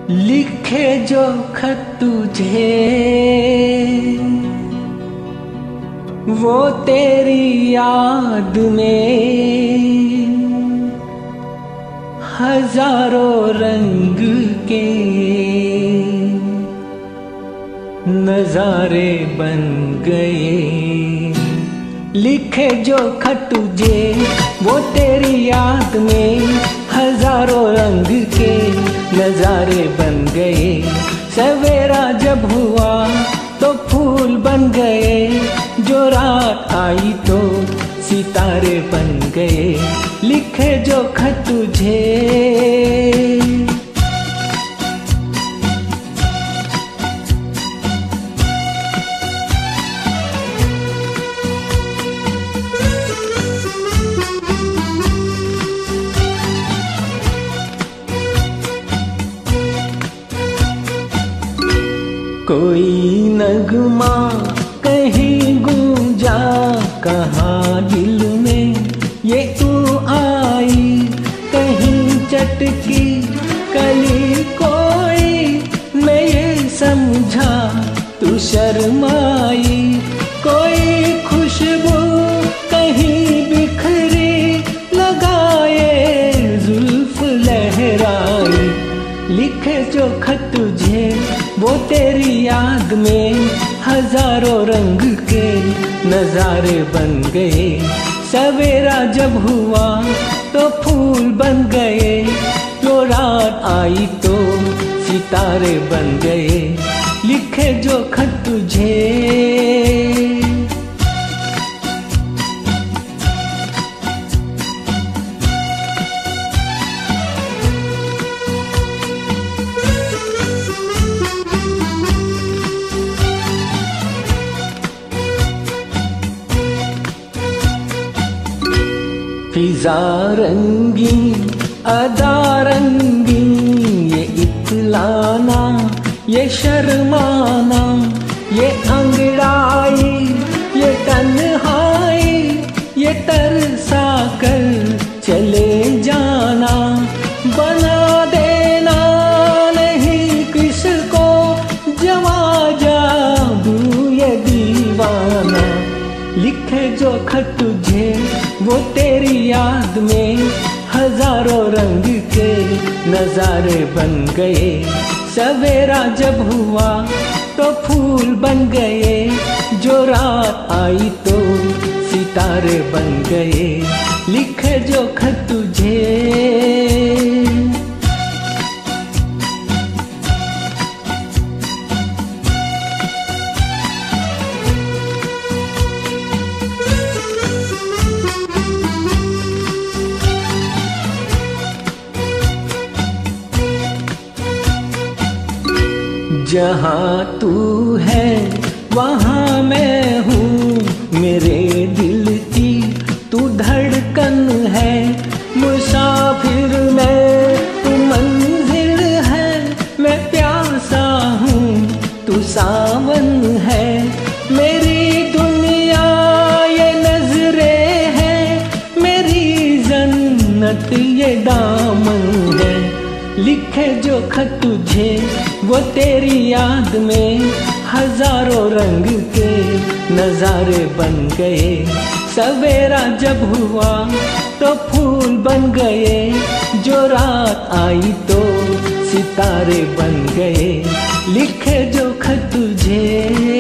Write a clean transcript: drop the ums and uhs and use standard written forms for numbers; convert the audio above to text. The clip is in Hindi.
लिखे जो खत तुझे वो तेरी याद में हजारों रंग के नजारे बन गए। लिखे जो खत तुझे वो तेरी याद में हजारों रंग के नजारे बन गए। सवेरा जब हुआ तो फूल बन गए, जो रात आई तो सितारे बन गए। लिखे जो खत तुझे कोई नगमा कहीं गूंजा कहाँ दिल में ये तू आई, कहीं चटकी कली कोई मैं ये समझा तू शर्माई। कोई खुशबू कहीं बिखरी लगाए जुल्फ लहराई। लिखे जो खत तुझे वो तेरी याद में हजारों रंग के नजारे बन गए। सवेरा जब हुआ तो फूल बन गए, जो रात आई तो सितारे बन गए। लिखे जो खत तुझे फिजा रंगी अदा रंगी, ये इतलाना ये शर्माना ये अंगड़ाई ये तन्हाई ये तरसा कर चले जाना। बना देना नहीं किसको जवा जादू ये दीवाना। लिखे जो खत तुझे वो तेरी याद में हजारों रंग के नजारे बन गए। सवेरा जब हुआ तो फूल बन गए, जो रात आई तो सितारे बन गए। लिखे जो खत तुझे जहाँ तू है वहाँ मैं हूँ, मेरे दिल की तू धड़कन है। मुसाफिर मैं तू मंजिल है, मैं प्यासा हूँ तू सावन है। मेरी दुनिया ये नजरें है, मेरी जन्नत ये दामन है। लिखे जो खत तुझे वो तेरी याद में हजारों रंग के नजारे बन गए। सवेरा जब हुआ तो फूल बन गए, जो रात आई तो सितारे बन गए। लिखे जो खत तुझे